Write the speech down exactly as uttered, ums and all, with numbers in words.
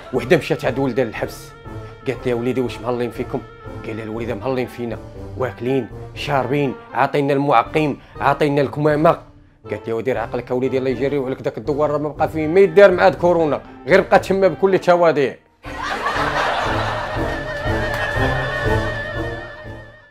وحده مشات عند ولدها للحبس، قالت لي يا وليدي واش مهلين فيكم؟ قال لها الوليده مهلين فينا، واكلين شاربين، عاطينا المعقيم، عاطينا الكمامه. قالت لي ودي دير عقلك يا وليدي الله يجريو عليك داك الدوار راه ما بقى فيه ما يدار مع هاد كورونا، غير بقى تما بكل تواضيع.